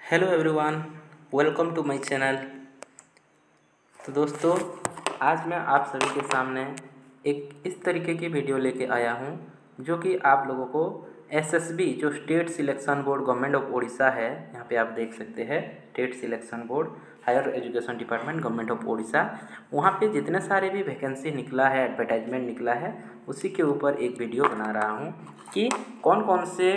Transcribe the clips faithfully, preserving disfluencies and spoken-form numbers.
Hello everyone, welcome to my channel. तो दोस्तों, आज मैं आप सभी के सामने एक इस तरीके की वीडियो लेके आया हूँ जो कि आप लोगों को एसएसबी जो state selection board government of Orissa है, यहाँ पे आप देख सकते हैं state selection board higher education department government of Orissa, वहाँ पे जितने सारे भी वैकेंसी निकला है, एडवर्टाइजमेंट निकला है, उसी के ऊपर एक वीडियो बना रहा हूँ कि कौन कौन से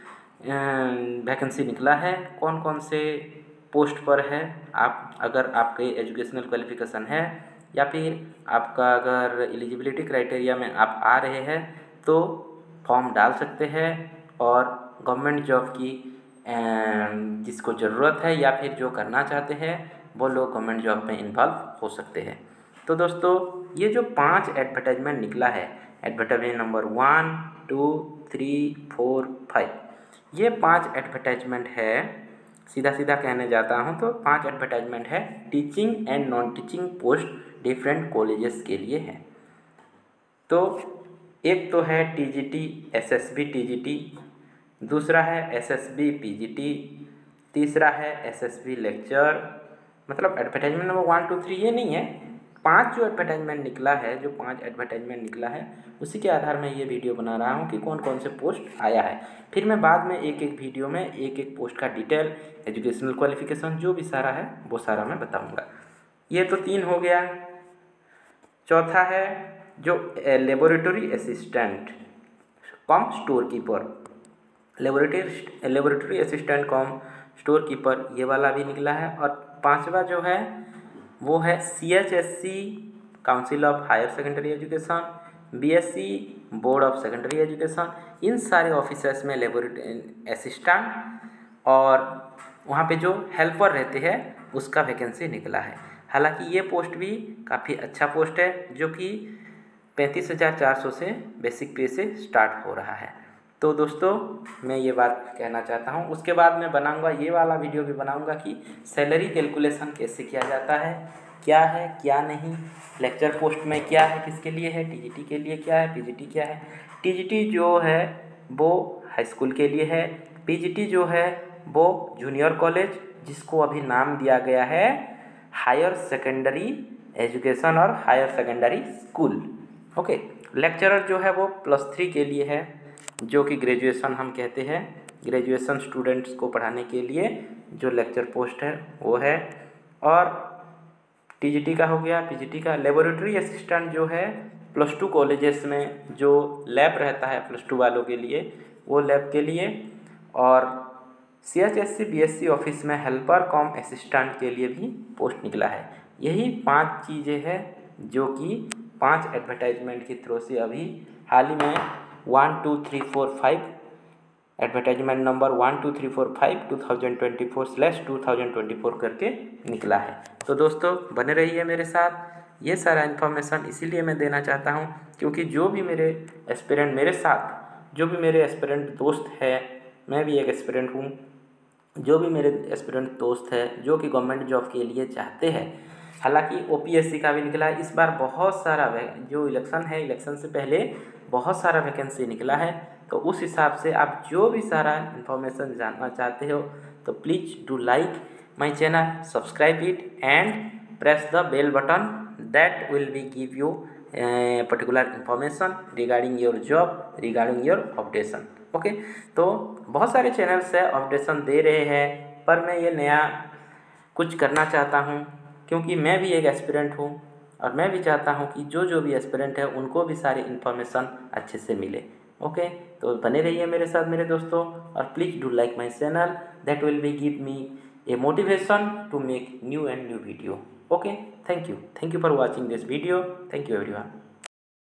वैकेंसी निकला है, कौन कौन से पोस्ट पर है। आप अगर आपके एजुकेशनल क्वालिफिकेशन है या फिर आपका अगर एलिजिबिलिटी क्राइटेरिया में आप आ रहे हैं तो फॉर्म डाल सकते हैं और गवर्नमेंट जॉब की जिसको ज़रूरत है या फिर जो करना चाहते हैं वो लोग गवर्नमेंट जॉब में इन्वॉल्व हो सकते हैं। तो दोस्तों, ये जो पांच एडवर्टाइजमेंट निकला है, advertisement number one two three four five, ये पांच एडवर्टाइजमेंट है, सीधा सीधा कहने जाता हूँ तो पांच एडवर्टाइजमेंट है teaching and non teaching post different colleges के लिए है। तो एक तो है टीजीटी एसएसबी टीजीटी, दूसरा है एसएसबी पीजीटी, तीसरा है एसएसबी लेक्चर। मतलब advertisement number one two three ये नहीं है, पांच जो एडवर्टाइजमेंट निकला है, जो पांच एडवर्टाइजमेंट निकला है उसी के आधार में ये वीडियो बना रहा हूँ कि कौन कौन से पोस्ट आया है। फिर मैं बाद में एक एक वीडियो में एक एक पोस्ट का डिटेल, एजुकेशनल क्वालिफिकेशन जो भी सारा है वो सारा मैं बताऊँगा। ये तो तीन हो गया। चौथा है जो laboratory assistant cum store keeper, laboratory laboratory assistant cum store keeper, ये वाला भी निकला है। और पांचवा जो है वो है C H S C council of higher secondary education, BSC board of secondary education, इन सारे ऑफिसर्स में लेबोरेटरी असिस्टेंट और वहाँ पे जो हेल्पर रहते हैं उसका वैकेंसी निकला है। हालांकि ये पोस्ट भी काफ़ी अच्छा पोस्ट है जो कि पैंतीस हज़ार चार सौ से बेसिक पे से स्टार्ट हो रहा है। तो दोस्तों, मैं ये बात कहना चाहता हूँ। उसके बाद मैं बनाऊंगा ये वाला वीडियो भी बनाऊंगा कि सैलरी कैलकुलेशन कैसे किया जाता है, क्या है क्या नहीं, लेक्चर पोस्ट में क्या है, किसके लिए है, टीजीटी के लिए क्या है, पीजीटी क्या है। टीजीटी जो है वो हाई स्कूल के लिए है, पीजीटी जो है वो जूनियर कॉलेज जिसको अभी नाम दिया गया है हायर सेकेंडरी एजुकेशन और higher secondary school. Okay, lecturer जो है वो प्लस थ्री के लिए है, जो कि ग्रेजुएशन हम कहते हैं, ग्रेजुएशन स्टूडेंट्स को पढ़ाने के लिए जो लेक्चर पोस्ट है वो है। और टीजीटी का हो गया, पीजीटी का। लेबोरेटरी असिस्टेंट जो है प्लस टू कॉलेजेस में जो लैब रहता है प्लस टू वालों के लिए, वो लैब के लिए। और C H S C B S C office में हेल्पर कॉम असिस्टेंट के लिए भी पोस्ट निकला है। यही पांच चीज़ें हैं जो कि पांच एडवर्टाइजमेंट के थ्रू से अभी हाल ही में one two three four five advertisement number one two three four five two thousand twenty four slash two thousand twenty four करके निकला है। तो दोस्तों, बने रहिए मेरे साथ। ये सारा इन्फॉर्मेशन इसीलिए मैं देना चाहता हूँ क्योंकि जो भी मेरे एस्पिरेंट मेरे साथ जो भी मेरे एस्पिरेंट दोस्त है, मैं भी एक एस्पिरेंट हूँ, जो भी मेरे एस्पिरेंट दोस्त है जो कि गवर्नमेंट जॉब के लिए चाहते हैं, हालांकि ओपीएससी का भी निकला है इस बार बहुत सारा, जो इलेक्शन है इलेक्शन से पहले बहुत सारा वैकेंसी निकला है। तो उस हिसाब से आप जो भी सारा इन्फॉर्मेशन जानना चाहते हो तो please do like my channel, subscribe it and press the bell button, that will be give you particular information regarding your job, regarding your updation. Okay, तो बहुत सारे चैनल्स है अपडेशन दे रहे हैं, पर मैं ये नया कुछ करना चाहता हूँ क्योंकि मैं भी एक एस्पिरेंट हूँ और मैं भी चाहता हूँ कि जो जो भी एस्पिरेंट है उनको भी सारी इन्फॉर्मेशन अच्छे से मिले। ओके, तो बने रहिए मेरे साथ मेरे दोस्तों, और please do like my channel, that will be give me a motivation to make new and new video. Okay, thank you thank you for watching this video. Thank you everyone.